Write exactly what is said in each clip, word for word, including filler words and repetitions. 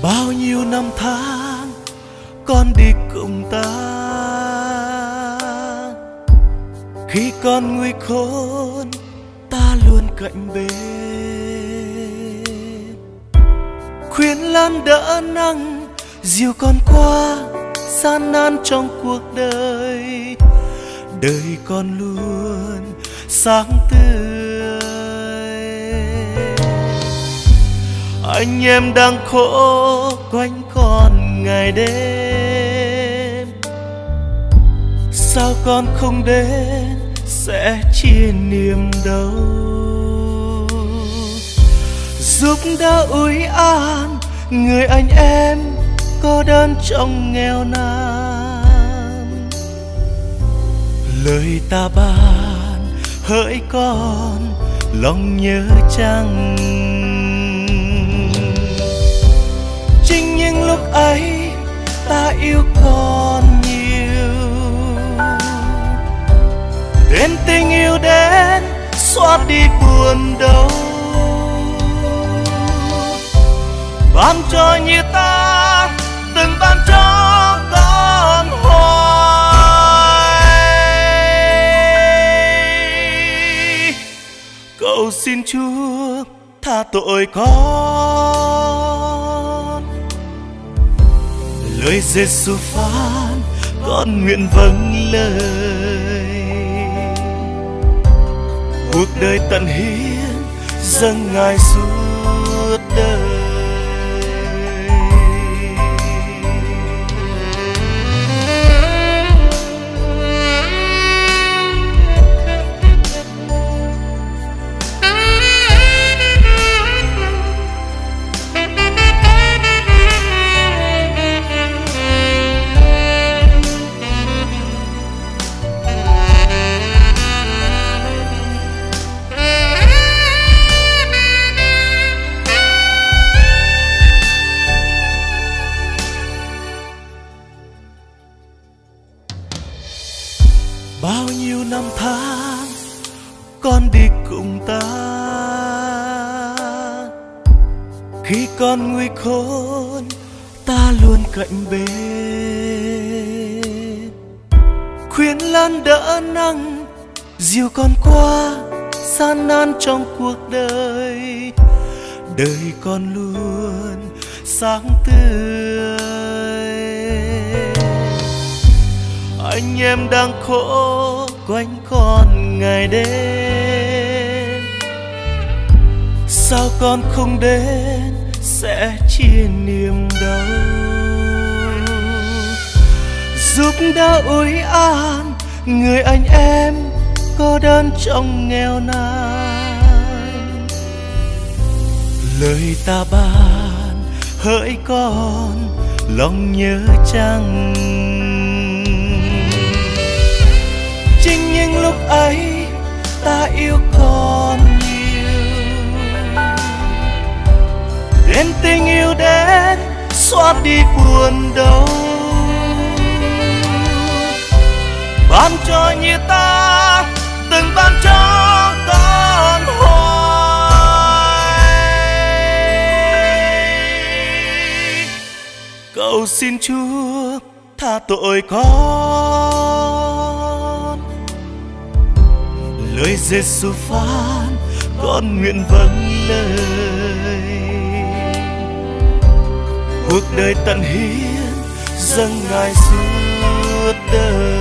Bao nhiêu năm tháng con đi cùng ta, khi con nguy khốn ta luôn cạnh bên, khuyên lan đỡ nắng dìu con qua gian nan trong cuộc đời. Đời con luôn sáng tươi, anh em đang khổ quanh con ngày đêm. Sao con không đến sẽ chia niềm đau, giúp đỡ ủi an người anh em cô đơn trong nghèo nàn. Lời ta ban hỡi con lòng nhớ chăng, chính những lúc ấy ta yêu con nhiều, đến tình yêu đến xóa đi buồn đau. Ban cho như ta từng ban cho con hoài. Cầu xin Chúa tha tội con, lời Giêsu phán con nguyện vâng lời. Cuộc đời tận hiến dâng Ngài suốt đời. Bao nhiêu năm tháng con đi cùng ta, khi con nguy khốn ta luôn cạnh bên, khuyên lan đỡ nắng dìu con qua gian nan trong cuộc đời. Đời con luôn sáng tươi, anh em đang khổ quanh con ngày đêm. Sao con không đến sẽ chia niềm đau, giúp đỡ ủi an người anh em cô đơn trong nghèo nàn. Lời ta ban hỡi con lòng nhớ chăng, chính những lúc ấy ta yêu con nhiều, đến tình yêu đến xóa đi buồn đau. Ban cho như ta từng ban cho con hoài. Cầu xin Chúa tha tội con, lời Giêsu phán con nguyện vâng lời. Cuộc đời tận hiến dâng Ngài suốt đời.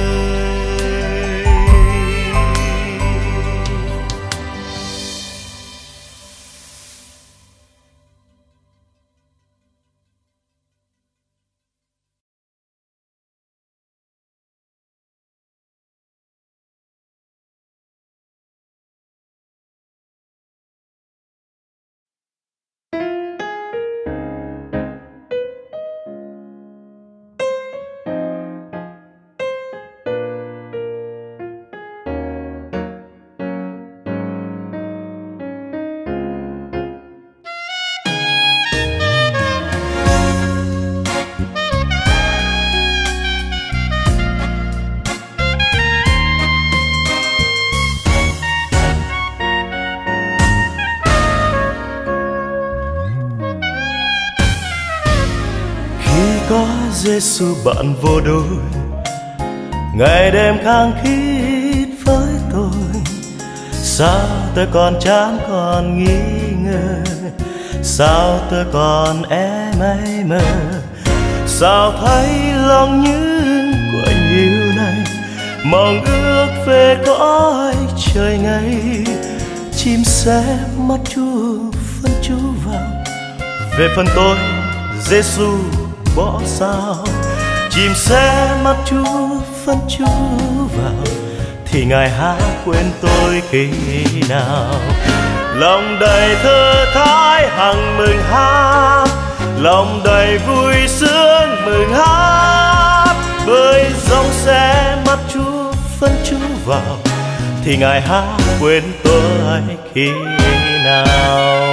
Giêsu bạn vô đôi, ngày đêm khăng khít với tôi. Sao tôi còn chán còn nghi ngờ, sao tôi còn em ấy mơ, sao thấy lòng những của nhiều này mong ước về cõi trời ngay. Chim sẽ mắt Chúa phân chú vào, về phần tôi Giêsu bỏ sao. Chim sẽ mắt Chúa phân chú vào, thì Ngài há quên tôi khi nào. Lòng đầy thơ thái hằng mừng hát, lòng đầy vui sướng mừng hát. Bởi dòng sẽ mắt Chúa phân chú vào, thì Ngài há quên tôi khi nào.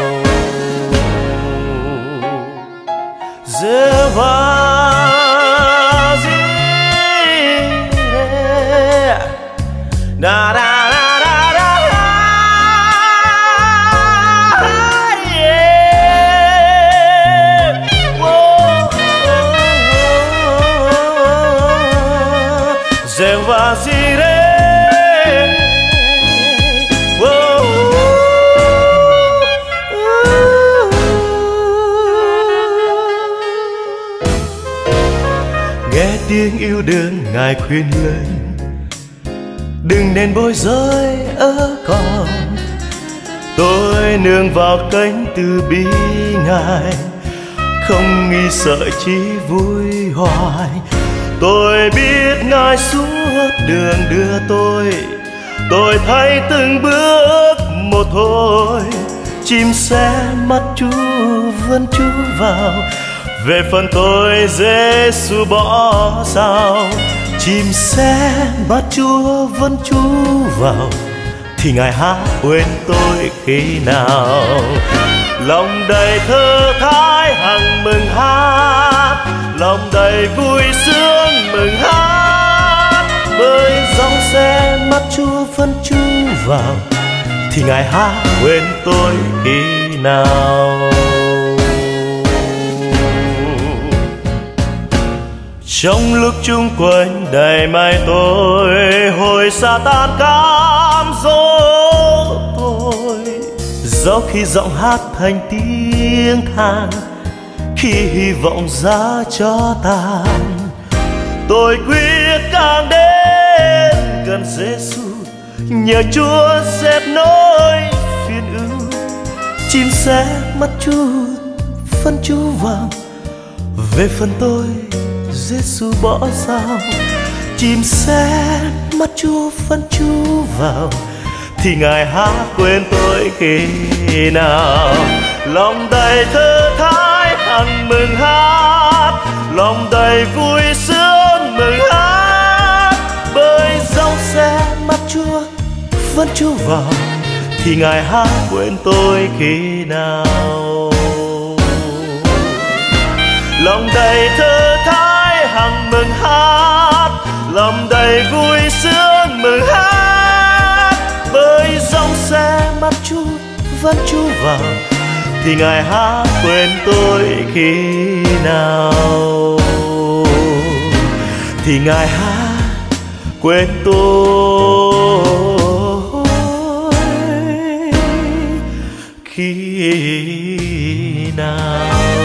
Giê-hô-va Jireh, da da da da da, yeah. Whoa, Giê-hô-va Jireh, whoa. Nghe tiếng yêu đương Ngài khuyên lên, đừng nên bối rối ở còn. Tôi nương vào cánh từ bi Ngài, không nghi sợ chỉ vui hoài. Tôi biết Ngài suốt đường đưa tôi, tôi thấy từng bước một thôi. Chim sẽ mắt Chúa vươn chú vào, về phần tôi Giêsu bỏ sao. Chim sẽ bắt Chúa vẫn chú vào, thì Ngài há quên tôi khi nào. Lòng đầy thơ thái hằng mừng hát, lòng đầy vui sướng mừng hát. Bởi dòng sẽ mắt Chúa vẫn chú vào, thì Ngài há quên tôi khi nào. Trong lúc chung quanh đầy mây tôi, hồi Sa-tan cám dỗ tôi. Dẫu khi giọng hát thành tiếng than, khi hy vọng giá cho tàn, tôi quyết càng đến gần Giêsu, nhờ Chúa dẹp nỗi phiền ưu. Chim sẽ mắt Chúa phân chú vào, về phần tôi Giêsu bỏ sao. Chim sẽ mắt Chúa phân chú vào, thì Ngài há quên tôi khi nào. Lòng đầy thơ thái hằng mừng hát, lòng đầy vui sướng mừng hát. Bởi dòng sẽ mắt Chúa phân chú vào, thì Ngài há quên tôi khi nào. Lòng đầy thơ thái hằng mừng hát, lòng đầy vui sướng mừng hát. Bởi dòng sẽ mắt Chúa vẫn chú vào, thì Ngài há quên tôi khi nào. Thì Ngài há quên tôi khi nào.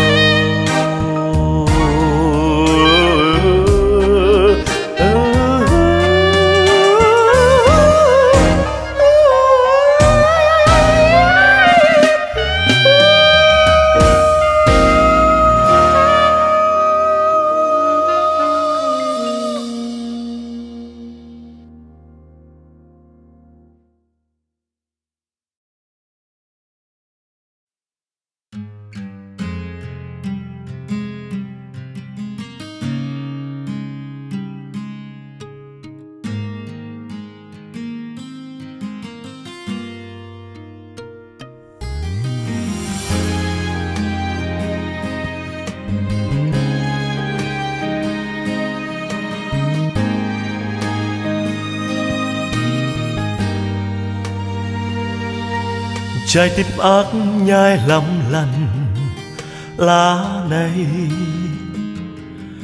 Trái tim ác nhai lắm lần lá này,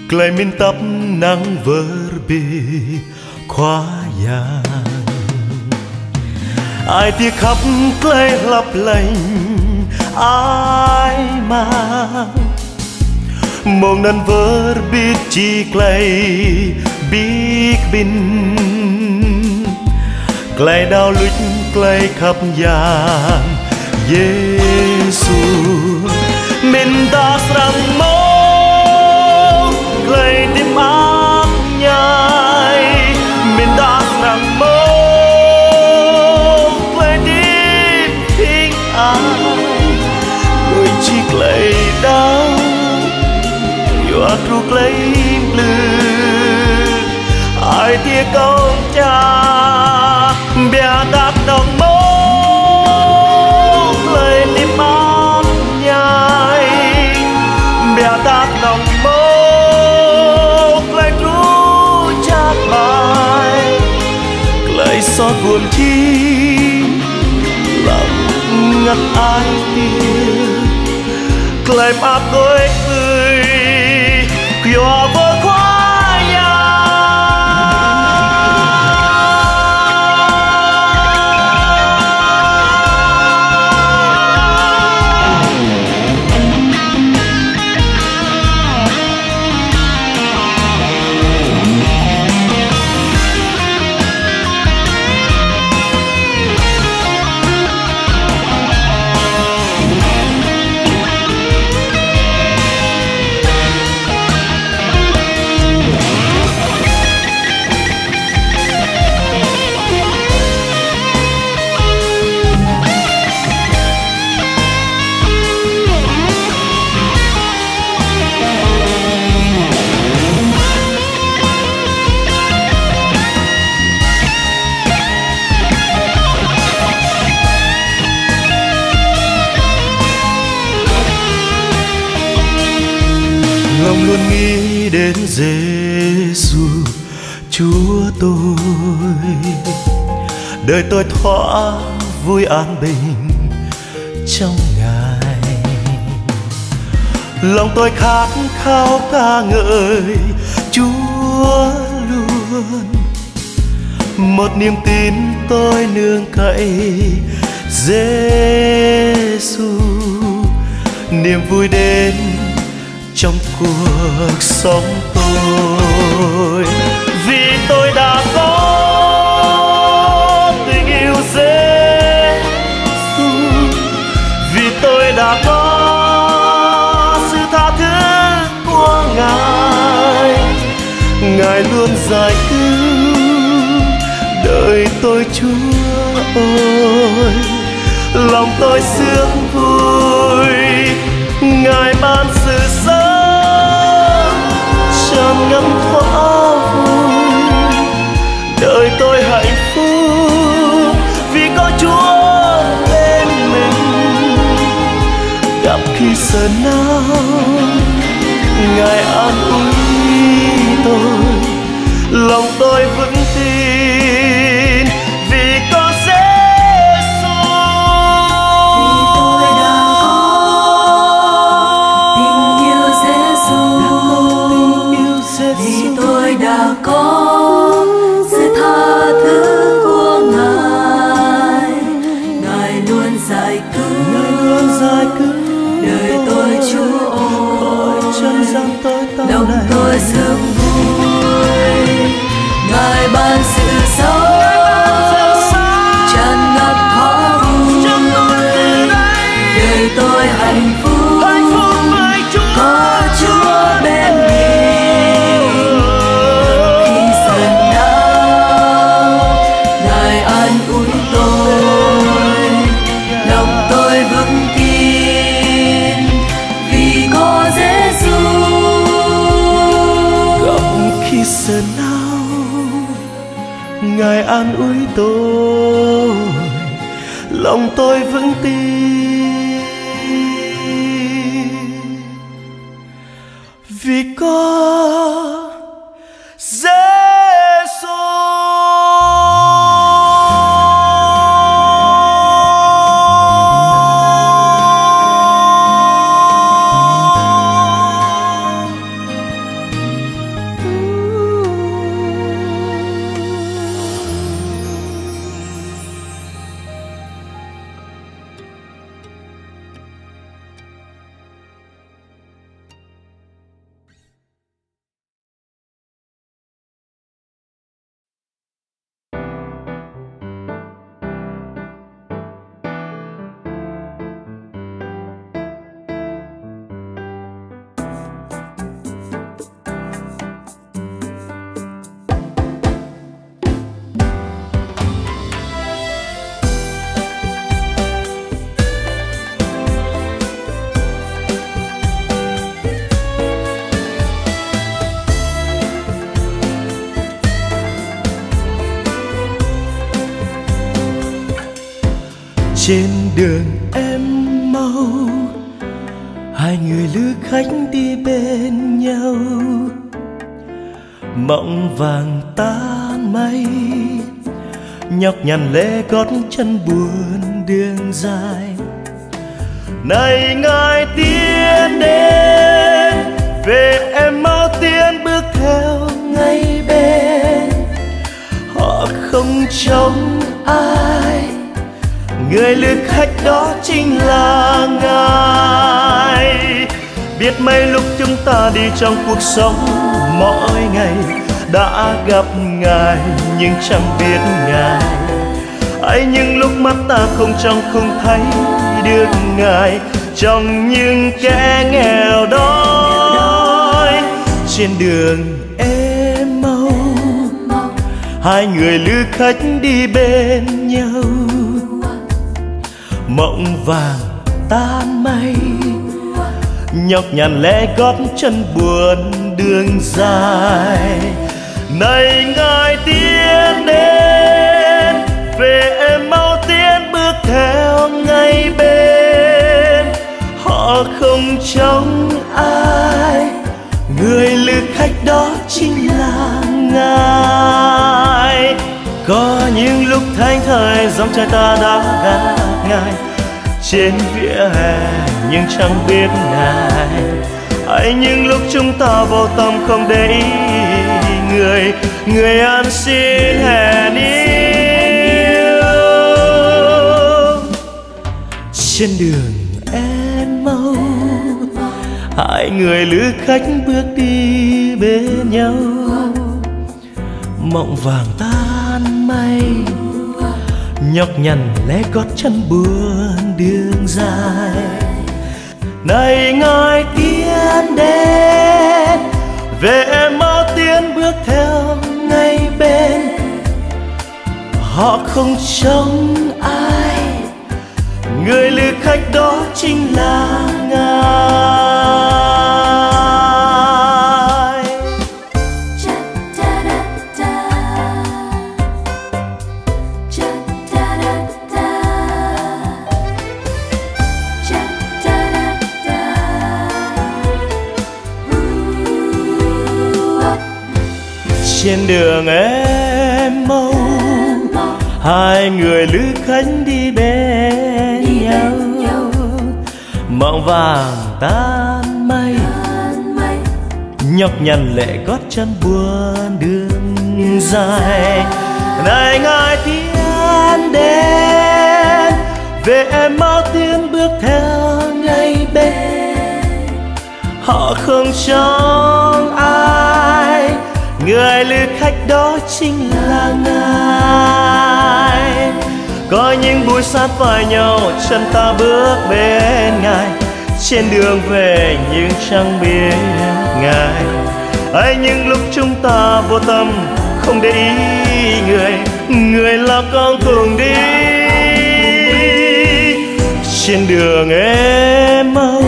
Clay min tấp nắng vỡ bì khóa vàng ai tiếc khắp clay lấp lành ai mang mong nan vỡ biết chi clay biết bin clay đau lụt clay khắp vàng Giêsu mình ta rằng mong clay tim áp nhai mình ta rằng mong clay tim bình an người chỉ clay đau yêu ru clay blue ai tia công cha bia tác động mong clay tim áp nhai bia tác động mong clay ru chát bài clay xót buồn chi lặng ngắt ai tia clay áp đôi người Yo vô khoa nhà lòng luôn nghĩ đến Giêsu Chúa tôi đời tôi thỏa vui an bình trong Ngài lòng tôi khát khao ca ngợi Chúa luôn một niềm tin tôi nương cậy Giêsu niềm vui đến trong cuộc sống tôi vì tôi đã có tình yêu Giêsu vì tôi đã có sự tha thứ của Ngài Ngài luôn giải cứu đời tôi Chúa ơi lòng tôi sướng vui Ngài ban sự sống tràn ngập thỏa vui đời tôi hạnh phúc vì có Chúa bên mình gặp khi sợ não Ngài an ủi tôi lòng tôi vững tin vì có lòng tôi sướng vui Ngài ban sự sống tràn ngập thỏa vui đời tôi hạnh phúc có Chúa bên mình khi sờn đau Ngài an ủi tôi lòng tôi vững tin vì có Giêsu sợ nào Ngài an ủi tôi lòng tôi vững tin vì có Giêsu. Trên đường em mau, hai người lữ khách đi bên nhau. Mộng vàng tan mây, nhọc nhằn lê gót chân buồn đường dài. Này ngài tiến đến, về em mau tiến bước theo ngay bên. Họ không trông ai, người lữ khách đó chính là ngài. Biết mấy lúc chúng ta đi trong cuộc sống mỗi ngày đã gặp ngài nhưng chẳng biết ngài. Ấy những lúc mắt ta không trông không thấy được ngài, trong những kẻ nghèo đói. Trên đường em mau, hai người lữ khách đi bên nhau. Mộng vàng tan mây, nhọc nhằn lê gót chân buồn đường dài. Này ngài tiến đến, về em mau tiến bước theo ngay bên. Họ không trông ai, người lữ khách đó chính là ngài. Có những lúc thánh thời dòng trai ta đã gặp ngài trên vỉa hè nhưng chẳng biết ngài. Ấy những lúc chúng ta vô tâm không để ý người, người ăn xin hèn yêu. Trên đường em mau, hai người lữ khách bước đi bên nhau. Mộng vàng tan mây, nhọc nhằn lê gót chân buồn đường dài. Này ngài tiến đến, về em mau tiến bước theo ngay bên. Họ không trông ai, người lữ khách đó chính là ngài. Trên đường em mau, hai người lữ khách đi bên nhau. Mộng vàng tan mây, nhọc nhằn lệ gót chân buồn đường dài. Này ngài tiến đến, về em mau tiến bước theo ngay bên. Họ không trông ai, người lữ khách đó chính là ngài. Có những buổi sát vai nhau, chân ta bước bên ngài. Trên đường về nhưng chẳng biết ngài. Ấy những lúc chúng ta vô tâm không để ý người, người là con cùng đi. Trên đường em mau,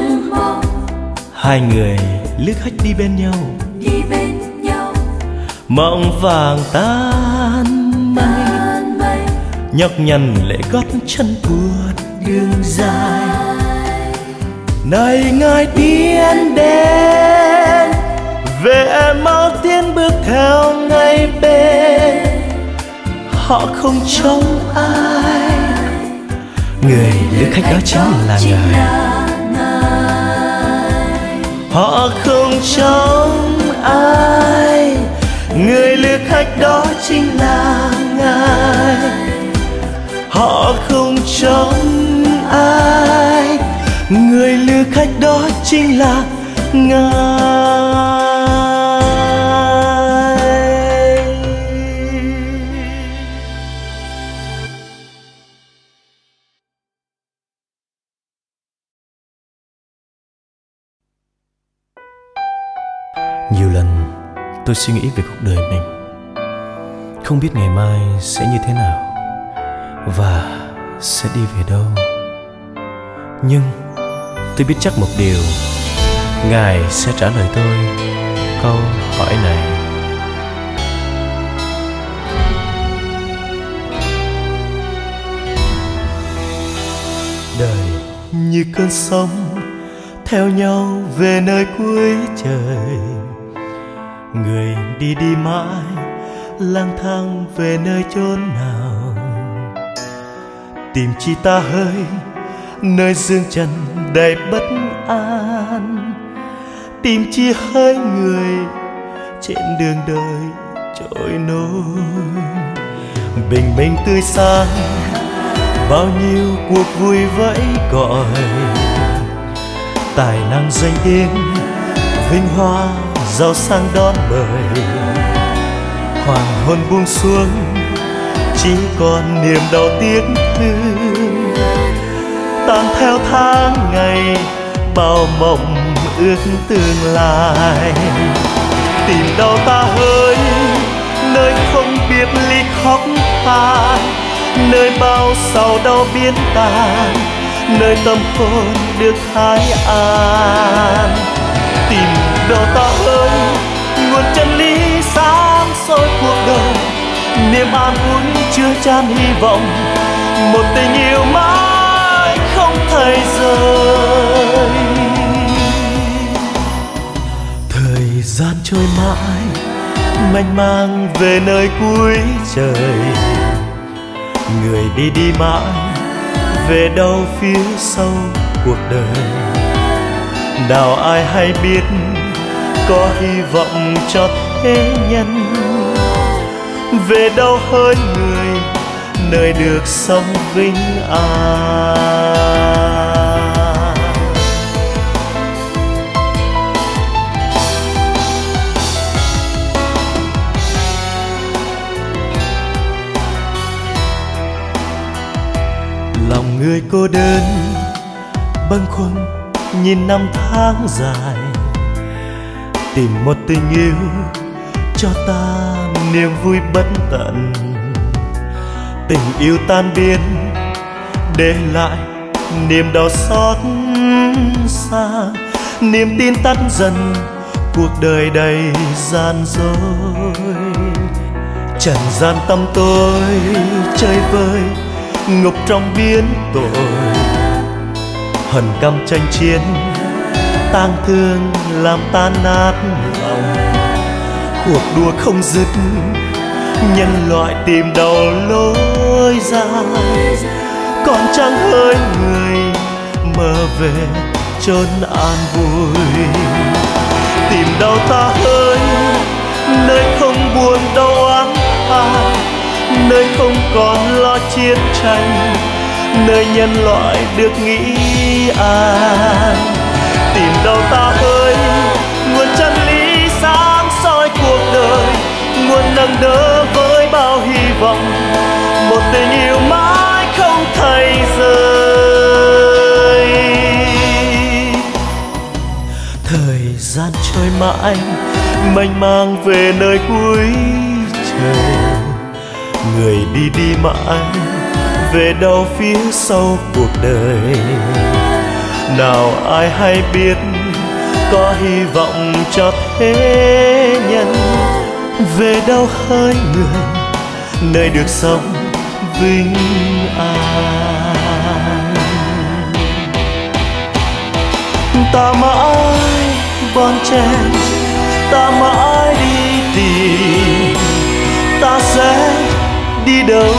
hai người lữ khách đi bên nhau. Mộng vàng tan mây, nhọc nhằn lệ gót chân buồn đường dài. Này ngài tiến đến, về em mau tiến bước theo ngay bên. Họ không trông ai, người lữ khách đó chính là ngài. Họ không trông ai, người lữ khách đó chính là ngài. Họ không trông ai, người lữ khách đó chính là ngài. Nhiều lần tôi suy nghĩ về cuộc đời mình, không biết ngày mai sẽ như thế nào và sẽ đi về đâu. Nhưng tôi biết chắc một điều, Ngài sẽ trả lời tôi câu hỏi này. như cơn sóng theo nhau về nơi cuối trời. Người đi đi mãi lang thang về nơi chốn nào, tìm chi ta hơi nơi dương trần đầy bất an, tìm chi hơi người trên đường đời trôi nổi. Bình minh tươi sáng bao nhiêu cuộc vui vẫy gọi, tài năng danh tiếng vinh hoa giàu sang đón mời. Hoàng hôn buông xuống chỉ còn niềm đau tiếc thương, tan theo tháng ngày bao mộng ước tương lai. Tìm đâu ta hỡi nơi không biết ly khóc than, nơi bao sầu đau biến tan, nơi tâm hồn được thái an. Tìm đâu ta hỡi nguồn chân lý sáng soi cuộc đời, niềm an ủi chưa chan hy vọng, một tình yêu mãi không thay rời. Thời gian trôi mãi mênh mang về nơi cuối trời, người đi đi mãi về đâu phía sâu cuộc đời. Nào ai hay biết có hy vọng cho thế nhân, về đâu hỡi người nơi được sống vinh an. Lòng người cô đơn bâng khuâng nhìn năm tháng dài, tìm một tình yêu cho ta niềm vui bất tận. Tình yêu tan biến để lại niềm đau xót xa, niềm tin tắt dần cuộc đời đầy gian dối. Trần gian tâm tôi chơi vơi ngục trong biến tội, hận căm tranh chiến tang thương làm tan nát lòng. Cuộc đua không dứt nhân loại tìm đầu lối ra, còn chẳng hỡi người mơ về chốn an vui. Tìm đâu ta hỡi nơi không buồn đau oán than, nơi không còn lo chiến tranh, nơi nhân loại được nghĩ an. Tìm đâu ta hỡi nguồn chân lý sáng soi cuộc đời, nguồn nâng đỡ với bao hy vọng, một tình yêu mãi không thay rời. Thời gian trôi mãi mênh mang về nơi cuối trời, người đi đi mãi về đâu phía sau cuộc đời. Nào ai hay biết có hy vọng cho thế nhân, về đâu hỡi người nơi được sống vinh an. Ta mãi bon chen, ta mãi đi tìm, ta sẽ đi đâu?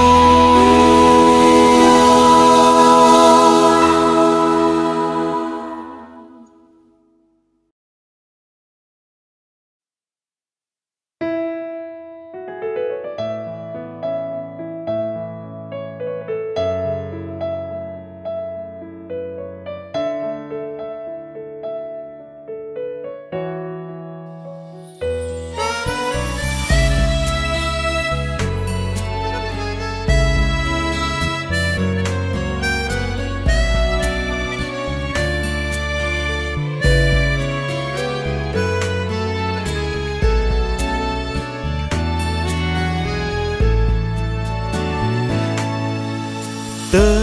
Tớ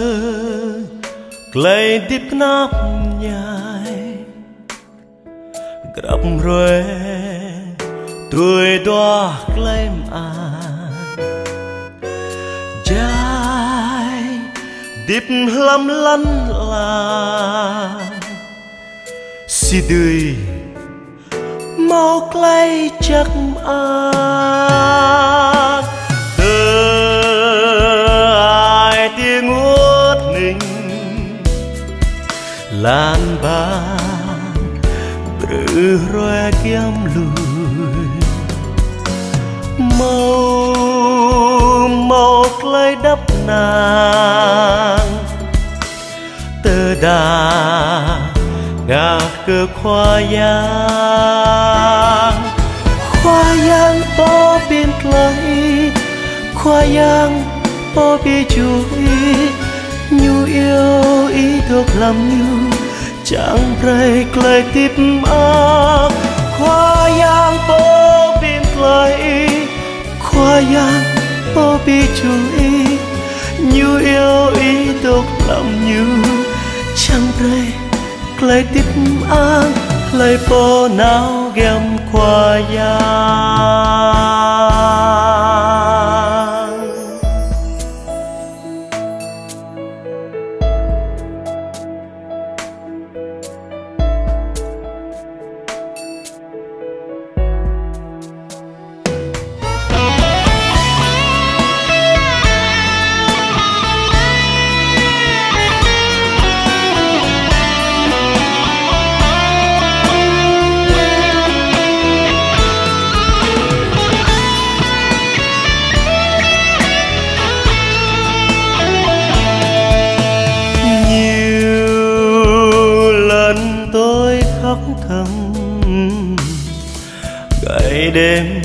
clay dip knap nhai grab rồi tuổi đóa claim an dài dip lắm lăn làng si tươi mau clay chắc an từ ai tiếng ngút ninh lan ban bự roe kiếm lùi màu màu clay đắp nàng từ đà ngà cơ khoa giang khoa giang to biên clay khoa giang to bi chuối nhu yêu ý thuộc làm như chẳng rơi clay tiếp ác khoa giang to biên clay khoa giang to bi chuối nhu yêu ý thuộc làm như chẳng rơi clay tiếp ác clay po nào gem khoa giang ngày đêm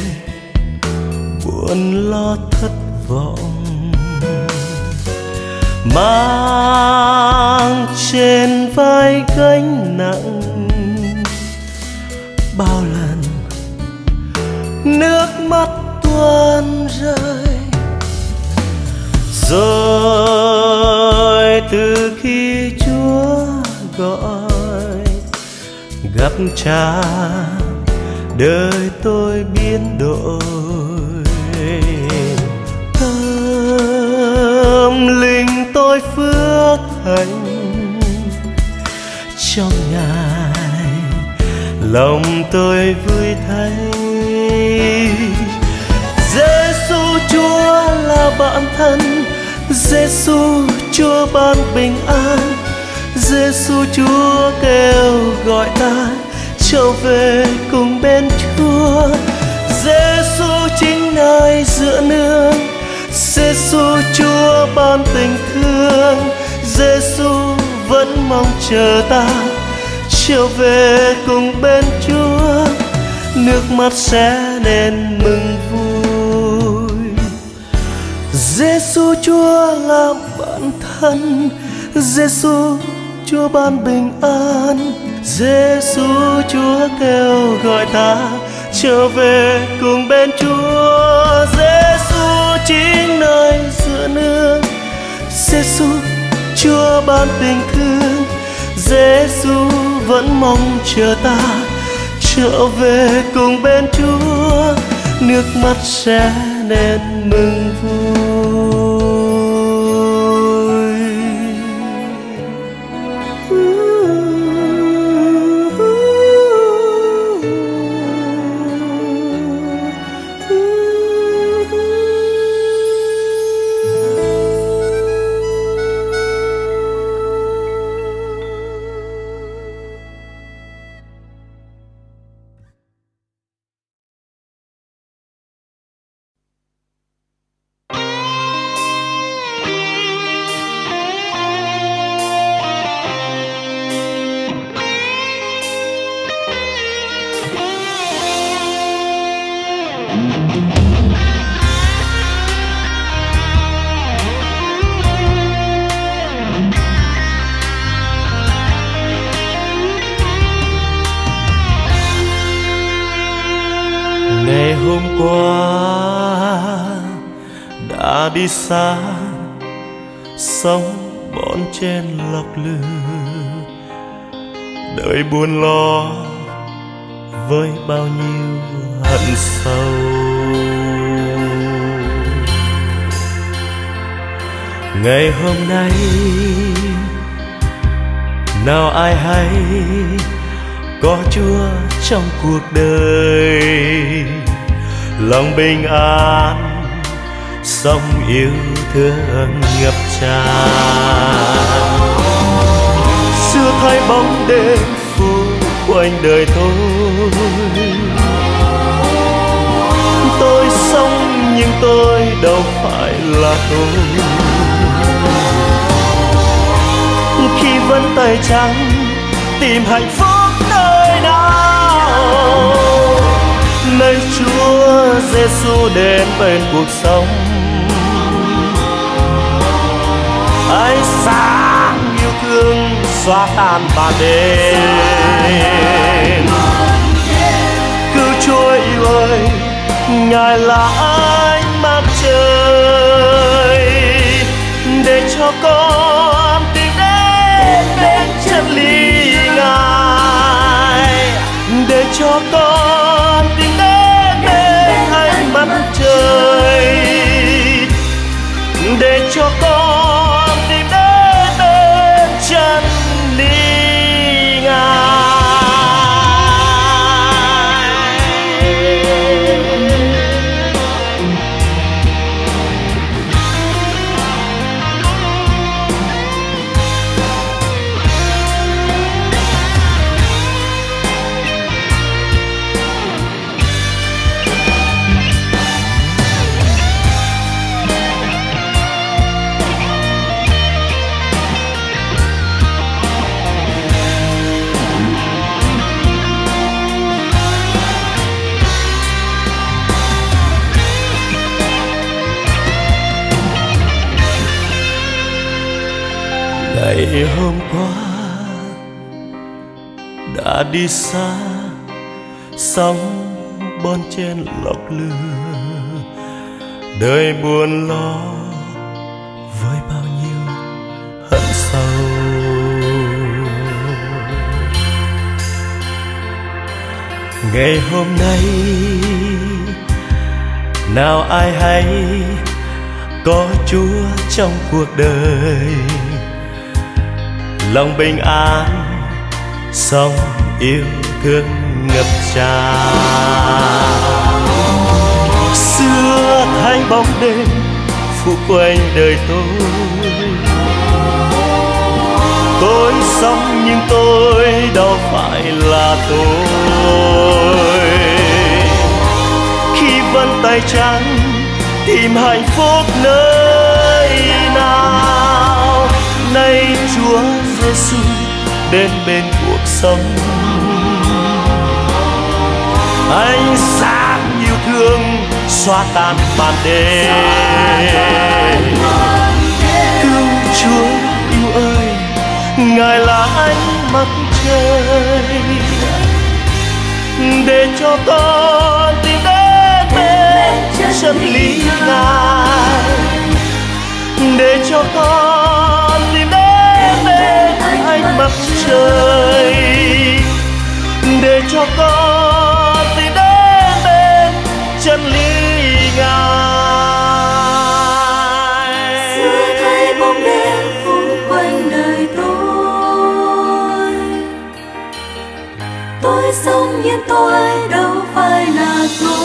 buồn lo thất vọng mang trên vai gánh nặng bao lần nước mắt tuôn rơi rồi từ khi Chúa gọi gặp cha đời tôi biến đổi tâm linh tôi phước hạnh trong Ngài lòng tôi vui thấy Giêsu Chúa là bạn thân Giêsu Chúa ban bình an Giêsu Chúa kêu gọi ta trở về cùng bên Chúa. Giêsu chính nơi dựa nương, Giêsu Chúa ban tình thương. Giêsu vẫn mong chờ ta trở về cùng bên Chúa. Nước mắt sẽ nên mừng vui. Giêsu Chúa là bạn thân, Giêsu Chúa ban bình an. Giêsu Chúa kêu gọi ta trở về cùng bên Chúa. Giêsu chính nơi dựa nương, Giêsu Chúa ban tình thương. Giêsu vẫn mong chờ ta trở về cùng bên Chúa. Nước mắt sẽ nên mừng vui. Ngày hôm qua đã đi xa, sống bon chen lọc lừa, đời buồn lo với bao nhiêu hận sâu. Ngày hôm nay nào ai hay có Chúa trong cuộc đời, lòng bình an sống yêu thương ngập tràn. Xưa thấy bóng đêm phủ quanh đời tôi, tôi sống nhưng tôi đâu phải là tôi. Khi vẫn tay trắng tìm hạnh phúc nơi nào, nơi Chúa Giêsu đến bên cuộc sống. Ánh sáng yêu thương xóa tan màn đêm. Cứu Chúa yêu ơi, Ngài là ánh mặt trời, để cho con tìm đến bên chân lý Ngài, để cho con tìm đến bên ánh mặt trời, để cho con tìm đến bên chân lý Ngài. Ngày hôm qua đã đi xa, sóng bon chen lọc lừa, đời buồn lo với bao nhiêu hận sâu. Ngày hôm nay nào ai hay có Chúa trong cuộc đời, lòng bình an sống yêu thương ngập tràn. Xưa thấy bóng đêm phủ quanh đời tôi, tôi sống nhưng tôi đâu phải là tôi. Khi vẫn tay trắng tìm hạnh phúc nơi nào, nay Chúa Giêsu đến bên cuộc sống. Ánh sáng yêu thương xóa tan màn đêm. Cứu Chúa yêu ơi, Ngài là ánh mặt trời, để cho con tìm đến bên chân lý Ngài, để cho con tìm đến bên ánh mặt trời, để cho con tìm đến bên chân lý Ngài. Xưa thấy bóng đêm phủ quanh đời tôi, tôi sống nhưng tôi đâu phải là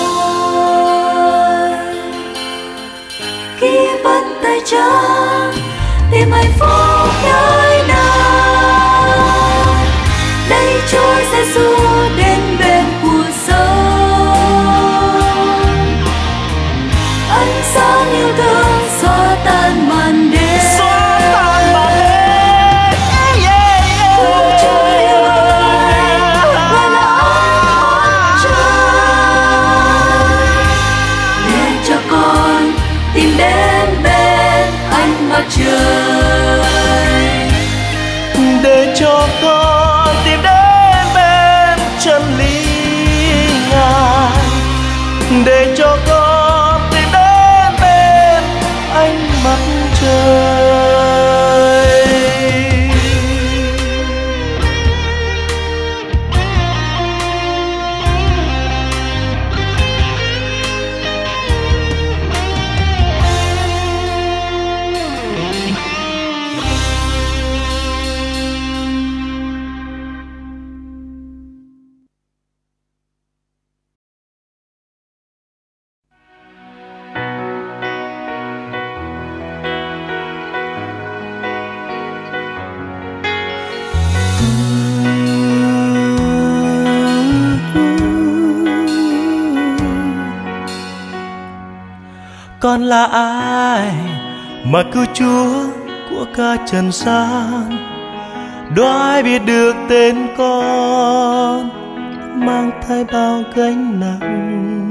tôi. Khi vẫn tay trắng tìm hạnh phúc nơi nào, đây Chúa Giêsu đến bên cuộc sống. Ánh sáng yêu thương xóa tan màn đêm. Xóa tan màn đêm. Cứu Chúa yêu ơi, Ngài là ánh trời, để cho con tìm đến bên ánh mặt trời, Con là ai mà cứu Chúa của cả trần gian, đâu ai biết được tên con mang thay bao gánh nặng.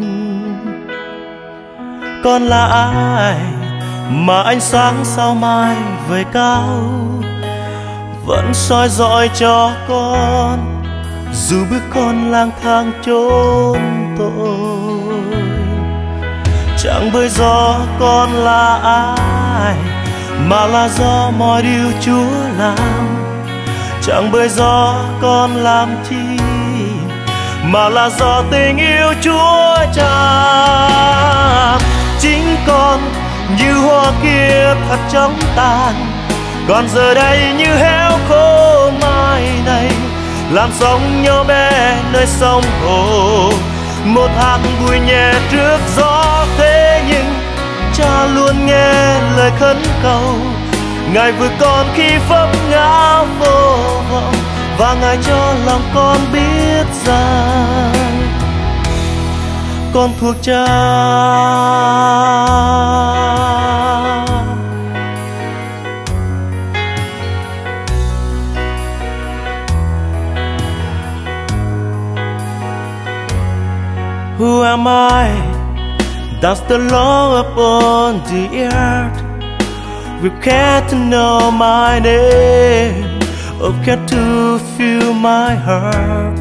Con là ai mà ánh sáng sao mai vời cao vẫn soi dọi cho con, dù bước con lang thang chốn tội. Chẳng bởi do con là ai mà là do mọi điều Chúa làm. Chẳng bởi do con làm chi mà là do tình yêu Chúa tràn. Chính con như hoa kia thật chóng tàn, còn giờ đây như héo khô mai này, làm sóng nhỏ bé nơi sông hồ. Một hạt bụi nhẹ trước gió, thế nhưng Cha luôn nghe lời khấn cầu. Ngài vừa con khi vấp ngã vô vọng, và Ngài cho lòng con biết rằng con thuộc Cha. Who am I? That's the Lord upon the earth. We care to know my name, oh care to feel my heart.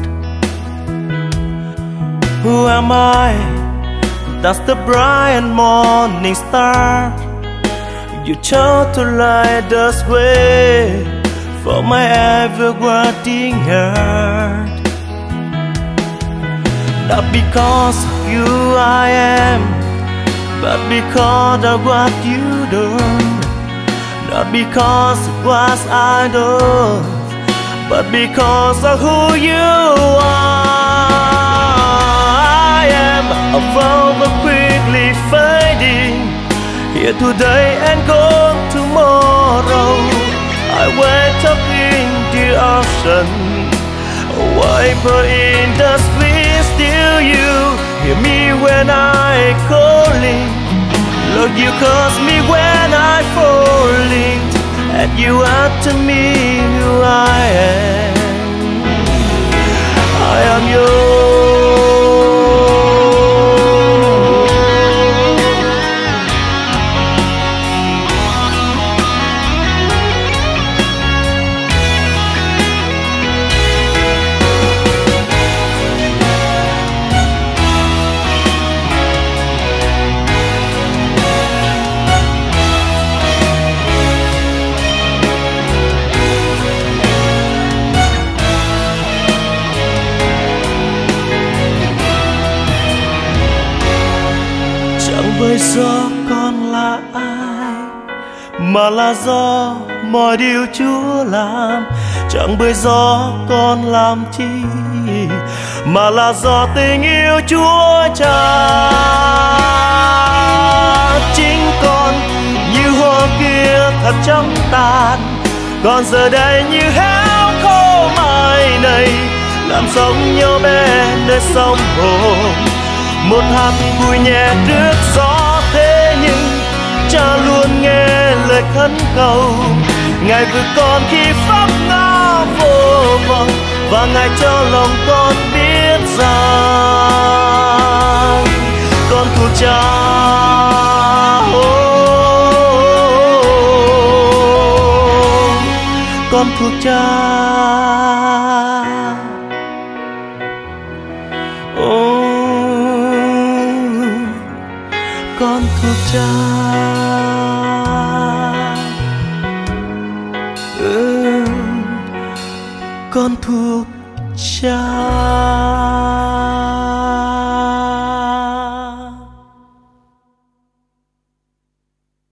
Who am I? That's the bright morning star. You chose to light the way for my ever-growing heart. Not because of you I am, but because of what you done. Not because of what I do, but because of who you are. I am a flower quickly fading, here today and gone tomorrow. I wake up in the ocean, a viper in the street. Still you hear me when I calling. Lord, you cause me when I'm falling, and you are to me who I am. I am yours. Bởi do con là ai mà là do mọi điều Chúa làm. Chẳng bởi do con làm chi mà là do tình yêu Chúa tràn. Chính con như hoa kia thật chóng tàn, còn giờ đây như héo khô mai này, làm sóng nhỏ bé nơi sông hồ. Một hạt bụi nhẹ trước gió, thế nhưng Cha luôn nghe lời khấn cầu. Ngài vừa con khi pháp ngã vô vọng, và Ngài cho lòng con biết rằng con thuộc Cha. Oh, con thuộc Cha. Oh, con thuộc Cha. Ừ, con thuộc Cha.